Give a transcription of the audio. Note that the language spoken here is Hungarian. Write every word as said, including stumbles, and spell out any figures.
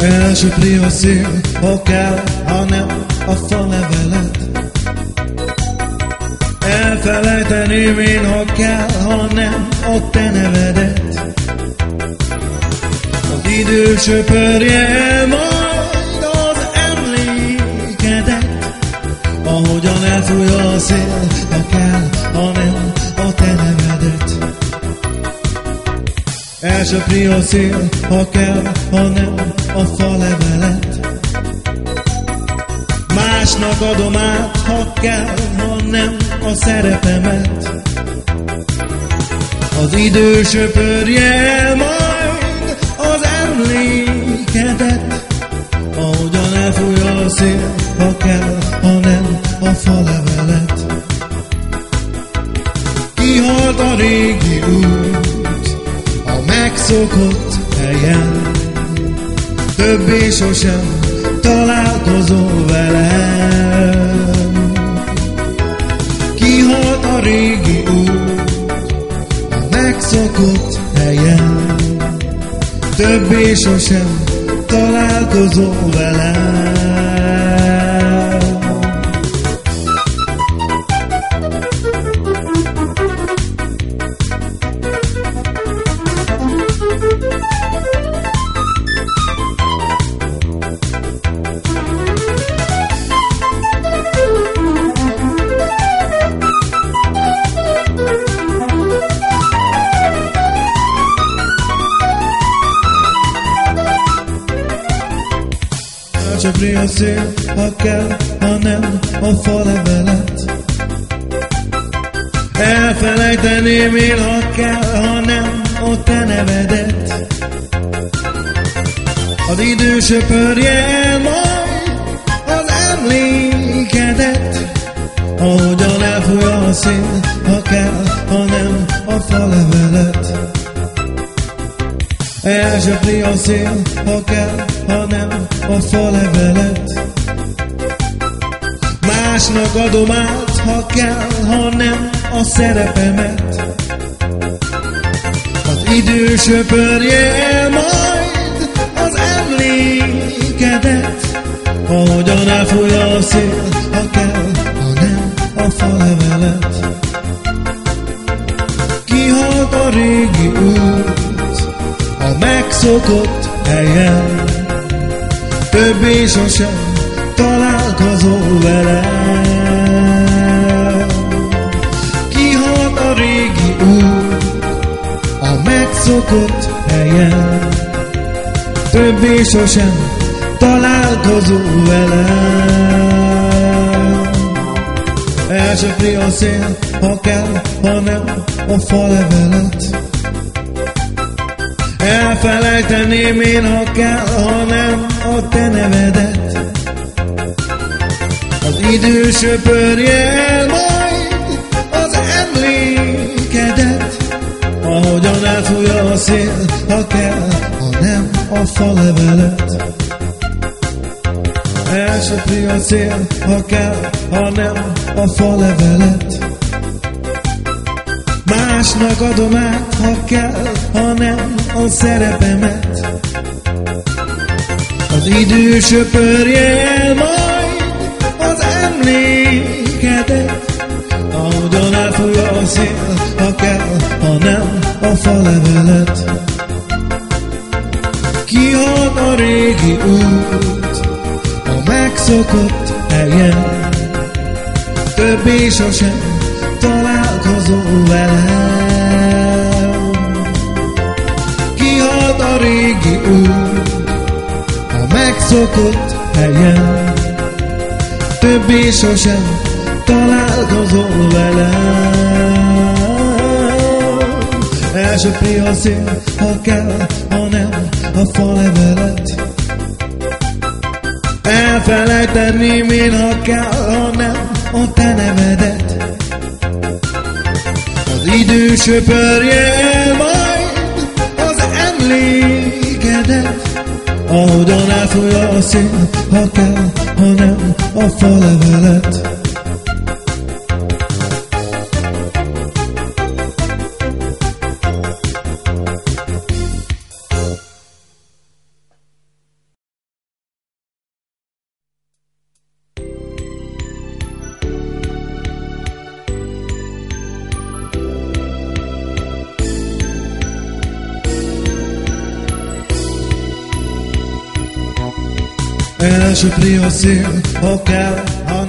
Elsöpri a szél, ha kell, ha nem a falevelet. Elfelejteném én, ha kell, ha nem a te nevedet. Az idő söpörje el majd az emlékedet, ahogyan elfúj a szél, ha kell, ha nem a te nevedet. Elsöpri a szél, ha kell, ha nem a falevelet. Másnak adom át, ha kell, ha nem a szerepemet. Az idő söpörje el majd az emlékedet, ahogyan elfúj a szél, ha kell, ha nem a falevelet. Kihalt a régi út a megszokott helyen, többé sosem találkozol velem. Kihalt a régi út a megszokott helyen, többé sosem találkozol velem. Elsöpri a szél, ha kell, ha nem a falevelet. Elfelejteném én, ha kell, ha nem a te nevedet. Az idő söpörje el majd az emlékedet, ahogyan elfúj a szél, ha kell, ha nem a falevelet. Elsöpri a szél, ha kell, ha nem a falevelet. Másnak adom át, ha kell, ha nem a szerepemet. Az idő söpörje el majd az emlékedet, ahogyan elfúj a szél, ha kell, ha nem a falevelet. Kihalt a régi út a megszokott helyen, többé sosem találkozol velem. Kihalt a régi út a megszokott helyen, többé sosem találkozol velem. Elsöpri a szél, ha kell, ha nem a falevelet. Elfelejteném én, ha kell, ha nem a te nevedet. Az idő söpörje el majd az emlékedet, ahogyan elfúj a szél, ha kell, ha nem a falevelet. Elsöpri a szél, ha kell, ha nem a falevelet. Másnak adom át, ha kell, ha nem a szerepemet. Az idő söpörje el majd az emlékedet, ahogyan elfúj a szél, ha kell, ha nem a falevelet. Kihalt a régi út a megszokott helyen, többé sosem találkozol velem. Kihalt a régi út a megszokott helyen, többé sosem találkozol velem. Elsöpri a szél, ha kell, ha nem a falevelet. Elfelejteném én, ha kell, ha nem a te nevedet. Az idő söpörje el majd az emlékedet, ahogyan elfúj a szél, ha kell, ha nem a falevelet. Elsöpri a szél, ha kell, ha